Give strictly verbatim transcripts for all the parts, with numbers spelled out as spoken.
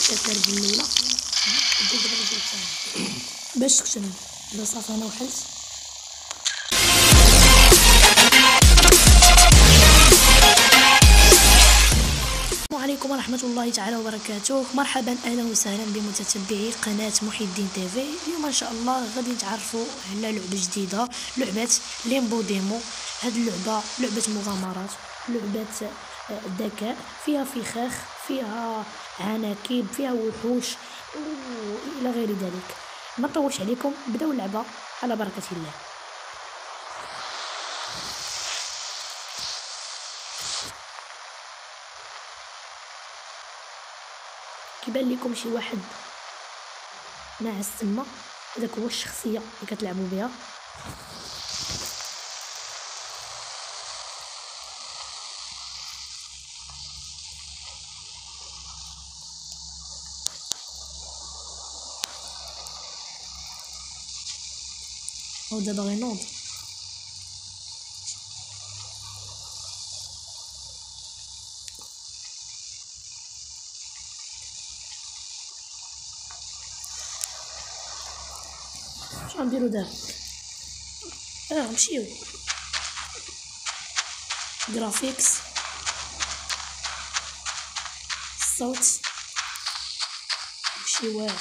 شات الرجل الاولى ندير دابا الرجل الثانيه باش تكتمل. دابا صافي انا وحلت. السلام عليكم ورحمه الله تعالى وبركاته. مرحبا اهلا وسهلا بمتتبعي قناه محي الدين تيفي. اليوم ان شاء الله غادي نتعرفوا على لعبه جديده، لعبه ليمبو ديمو. هاد اللعبه لعبه مغامرات، لعبه ذكاء، فيها فخاخ، فيها عناكب، فيها وحوش والى غير ذلك. ما نطولش عليكم، بداو اللعبه على بركه الله. كيبان لكم شي واحد ناعس تما، هذاك هو الشخصيه اللي كتلعبوا بها. هو دابا غينوض. اش غنديرو دابا؟ اه نمشيو جرافيكس، الصوت ماشي واعر.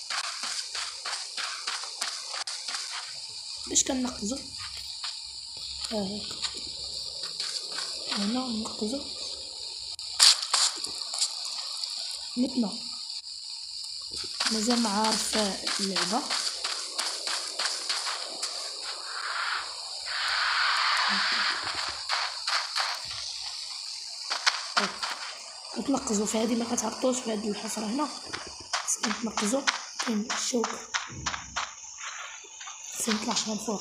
باش كنقزو اه هاك هنا نقزو متنا. مازال ما عارف اللعبه. نتنقزو في هذه، ما كتهبطوش في هذه الحفره هنا، خصنا نتنقزو. كاين الشوك خصنا نطلع من فوق.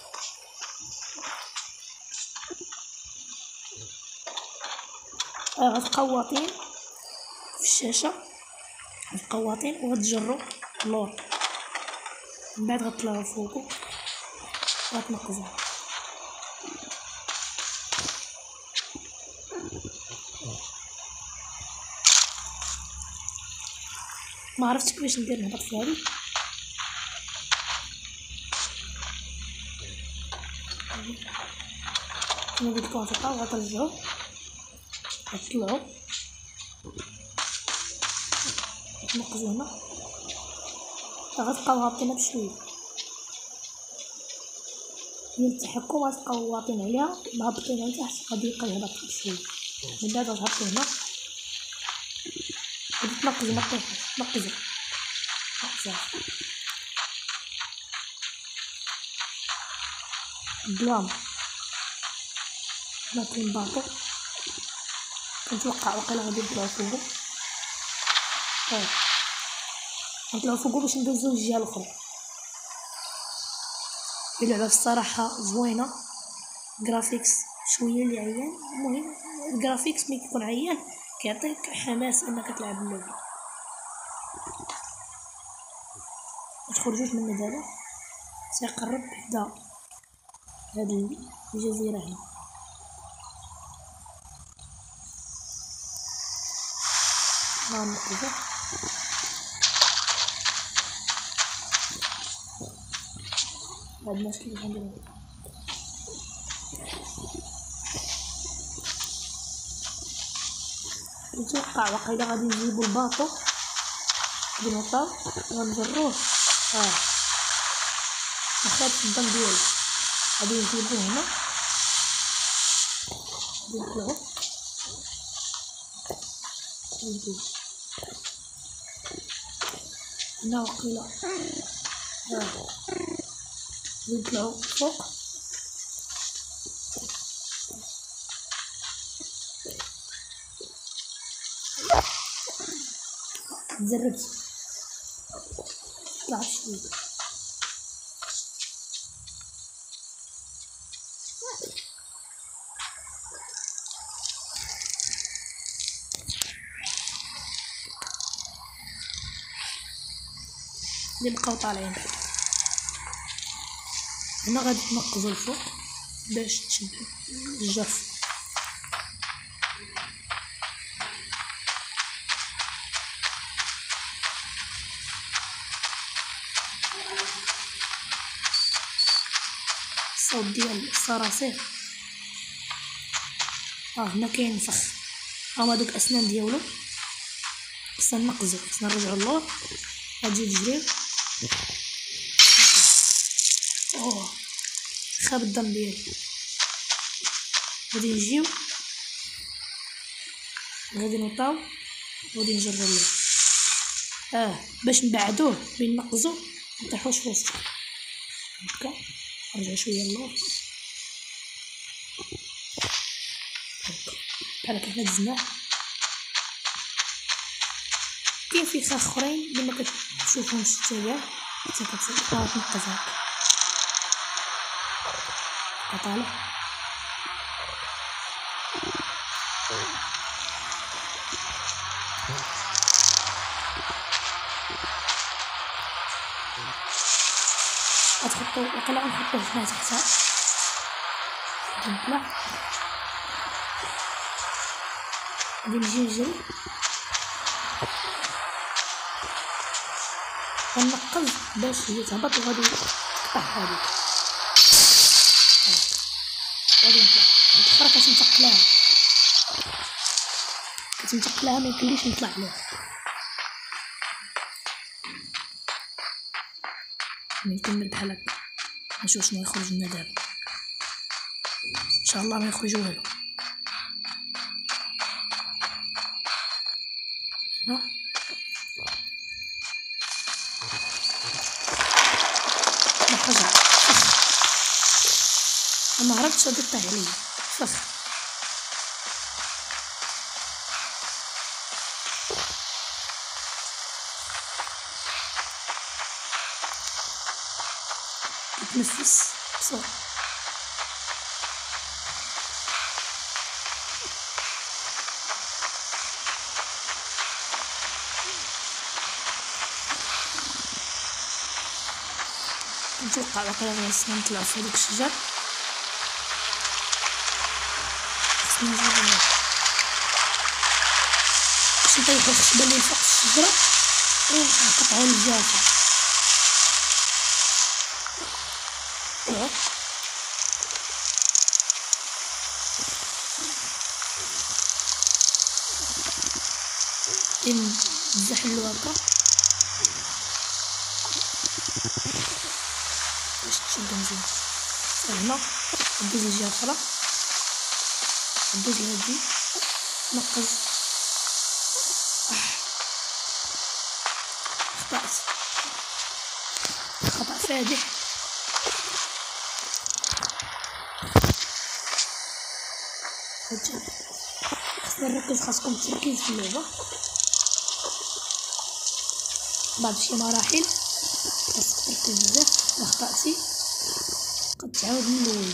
اه غتقواطين في الشاشه، غتقواطين وغتجرو اللور، من بعد غتطلعو فوقو وغتنقزو. ما عرفتش كيفاش ندير نهبط في هذه. كما قلت لكم غتبقاو غترجعوا غتطلعوا غتنقزوا هنا، غتبقاو هابطين بشويه ديال التحكم، غتبقاو واطين عليها مهبطين لتحت، غادي يبقى يهبط بشويه. من بعد غتهبطوا هنا غادي تنقزوا، ما تطيحوش، تنقزوا صافي. بلام هنا كاين باطو، كنتوقع واقيلا غادي نطلعو فوقو. اه نطلعو فوقو باش ندوزو للجهه الاخرى. اللعبه الصراحه زوينه، جرافيكس شويه اللي عيان. المهم الجرافيكس ملي كيكون عيان كيعطيك حماس انك تلعب اللعبه. متخرجوش من دابا، سيقرب حدا هاد الجزيره هنا. غنقزو هاد الناس كيفاش غنديرو. نتوقع واقيلا غادي نجيبو الباطو، غادي نوطاو غنجروه. اه مخابش الدم ديالو، غادي نجيبوه هنا، غادي نطلعو نجيبو هنا واقيلا. اه نطلعو فوق. تزربت طلعت شويه. اللي بقاو طالعين هنا غادي تنقزو الفوق باش تشد الجرف. الصوت ديال الصراصير. اه هنا كاين فخ، هما دوك الاسنان ديالو خصنا نقزو، خصنا نرجعو اللور. غادي تجري اوه خاب الدم ديالي. غادي نجيو غادي نوطاو غادي نجرو له اه باش نبعدوه بين نقزو مطيحوش في وسط هكا. نرجع شويه اللور هكا بحال هكا حنا دزناه. كاين فخاخ اخرين اللي ما كتشوفهمش حتى كاع حتى كتبقى تنقز هكا كطالع. غتحطو وقيلا غنحطوه هنا تحتها. غادي نطلع غادي نجي نجري غنقز باش هي تهبط وغادي تقطع هاديك. غادي نطلع هاد الاخرى كتنتق لها كتنتق لها ميمكنليش نطلع لها. نكمل بحال هكا نشوف شنو يخرج لنا دابا. ان شاء الله ما يخرج والو. رجع فخ ما عرفتش غادي طيح عليا فخ. نتنفس بسرعة. نتوقع واقيلا غنصنا نطلعو في هاديك الشجر. خصنا نجيبو باش نطيحو الخشبة اللي فوق الشجرة ونقطعو الجافة. نزحلو هكا باش تشد مزيان. هنا ندوز الجهة الأخرى ندوز لهادي نقز. خطأت خطأ فادح. خصنا نركز، خاصكم التركيز في اللعبة. بعد شي مراحل خاصك تركز بزاف. إلا خطأتي قد تعاود من الأول.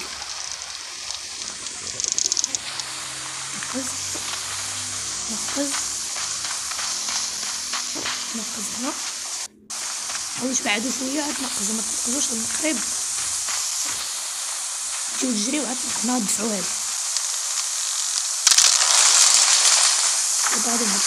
نقز نقز نقز هنا. حاولوا تبعدو شويه عاد تنقزو، ما تنقزوش من قريب. تجيو تجريو عاد حنا ندفعو هذا وغادي نهبط.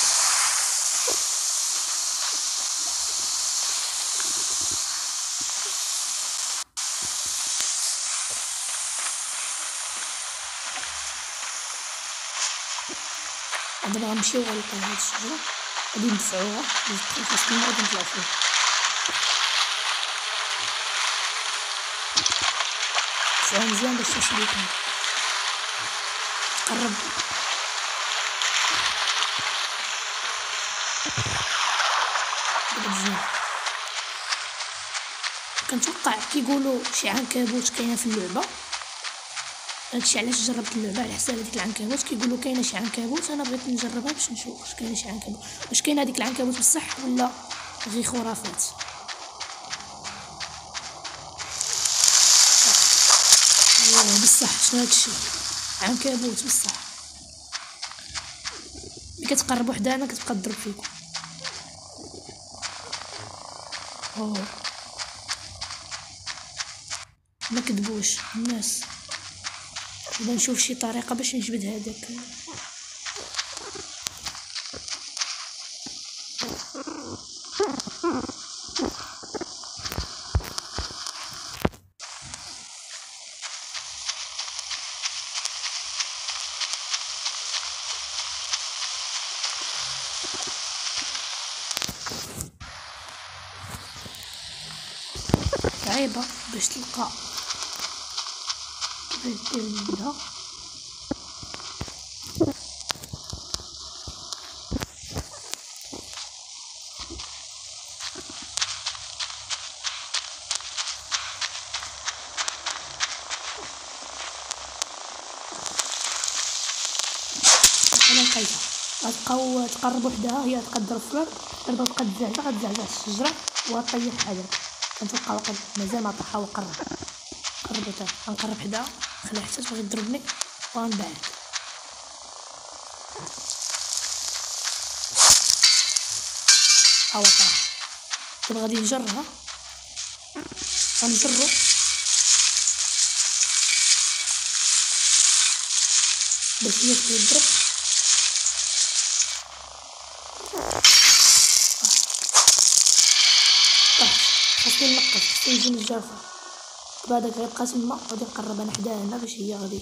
دابا غنمشيو غنلقاو هاد الشجرة غادي ندفعوها خاصنا غادي نطلعو فيها. دفعوها مزيان باش تشوفو ليكم. قرب دابا مزيان. كنتوقع كيقولوا شي عنكبوت كاينه في اللعبه. هادشي علاش جربت اللعبه على حساب هذيك العنكبوت. كيقولوا كاينه شي عنكبوت، انا بغيت نجربها باش نشوف واش كاينه شي عنكبوت، واش كاينه هذيك العنكبوت بصح ولا غير خرافات. اوه بصح شنو هادشي عنكبوت بصح. ملي كتقرب وحدانا كتبقى تضرب فيكم. اوه ما كذبوش الناس. دابا نشوف شي طريقه باش نجبد هذاك. صعيبة باش تلقى كيفاش دير منها. انا لقيتها غتبقاو تقرب وحدها، هي تقدر فلور ضربه تبقى تزعزع غتزعزع الشجره وغطيح حداك. كنتوقع واقع مازال ما طاحا وقرب قربت غنقرب حداها خليها حتى تبغي تضربني وغنبعد. ها هو طاح. دابا غادي نجرها غنجرو باش هي تضرب. خاصني ننقص خاصني نجي نجافو. دابا هداك غيبقى تما غادي نقرب انا حداها هنا باش هي غادي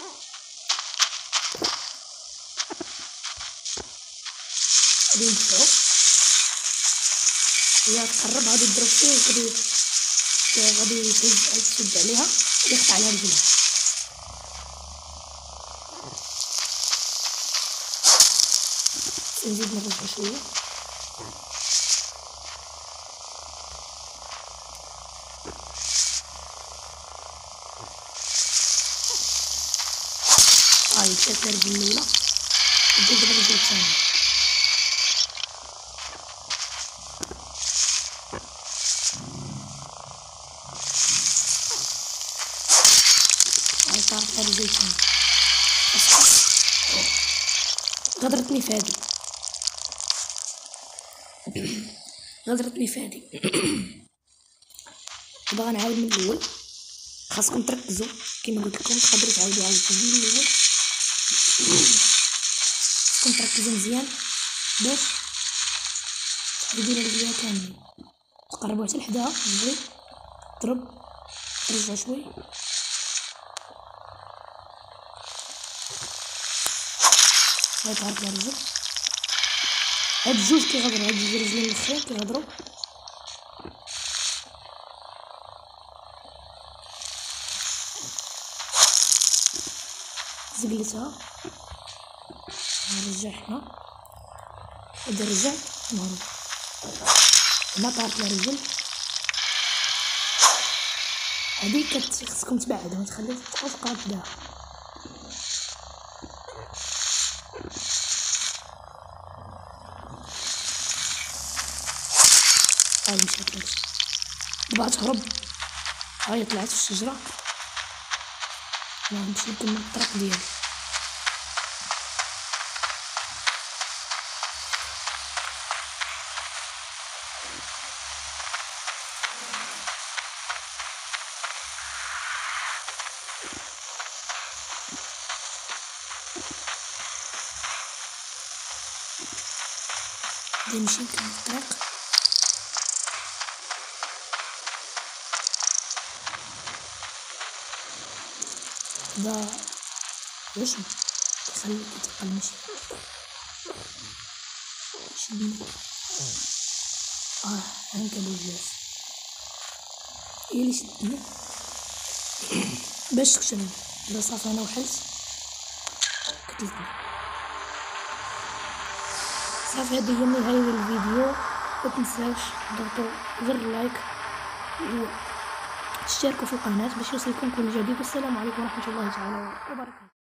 غادي ندفعو. هي تقرب غادي تضرب فيه غادي غادي تشد عليها يقطع عليها رجلها. نزيد نرجع شويه. هاي مشات الرجل الاولى ندير دابا الرجل الثانيه. هاي طارت الرجل الثاني. غدرتني في هادي غدرتني في هادي. دابا غنعاود من الاول. خاصكم تركزوا كما قلت لكم تقدروا تعاودوا عاودوا من الاول. خاصكم تركزوا مزيان باش تحددوا رجليها كاملين. تقربوا حتى لحداها جبري ضرب ترجع شوي. هاي طارت الرجل. هاد الجوج كيغدروا، هاد جوج رجلين الاخرين كيغدروا. زقلتها نرجع هنا غادي نرجع نهرب. هنا طارت الرجل. هادي خصكم تبعدوا ما تخليوش تبقاو قراب حداها. هاي مشات الرجل. دابا تهرب. هاي طلعت في الشجره. نمشي نكمل الطريق ديالي. غادي نمشي نكمل الطريق. دا وشم يخليك تبقى المشي. شدني اه عنكبوت جالس هي اللي شدني باش تقتلني. الا صافي انا وحلت قتلتني. صافي هادي هي نهاية الفيديو. متنساوش تضغطوا زر اللايك و تشتركوا في القناة باش يوصلكم كل جديد. والسلام عليكم ورحمة الله تعالى وبركاته.